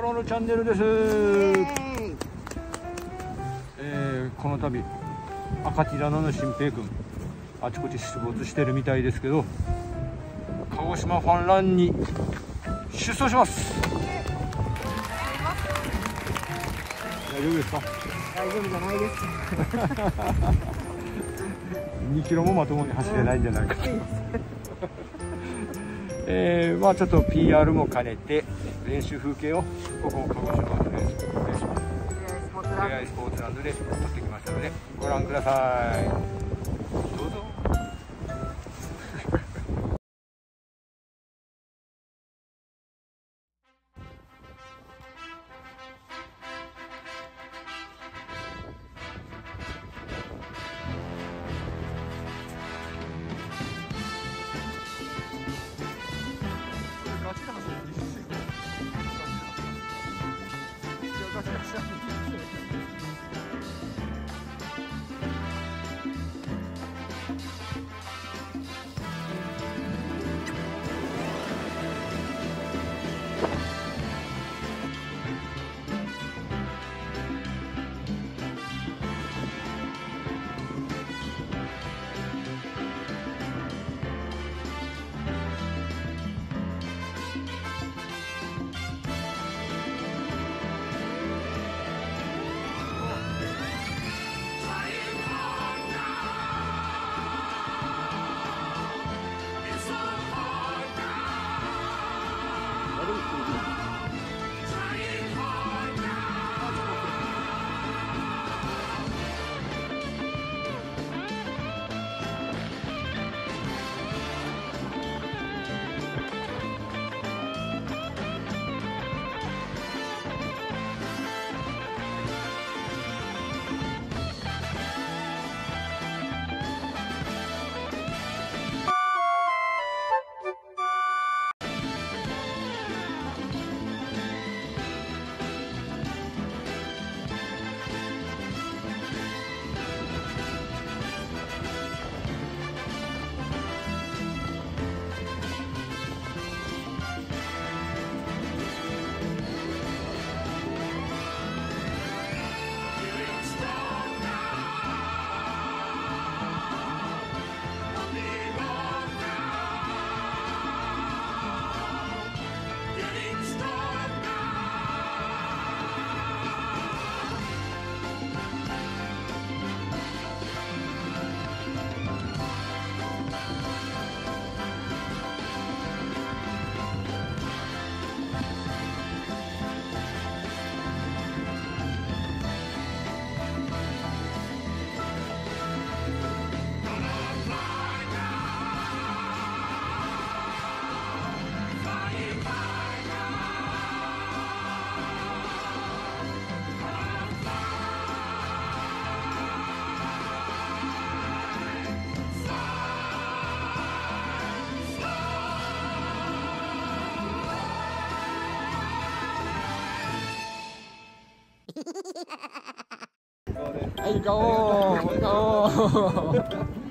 ロのチャンネルです。この度赤ティラノの新平君あちこち出没してるみたいですけど、鹿児島ファンランに出走します。大丈夫ですか？ 大丈夫じゃないです。 2キロもまともに走れないんじゃないかと。まあちょっと PR も兼ねて練習風景をここ鹿児島のレーススポーツランドで撮ってきましたのでご覧ください。どうぞ。 はい、行こう。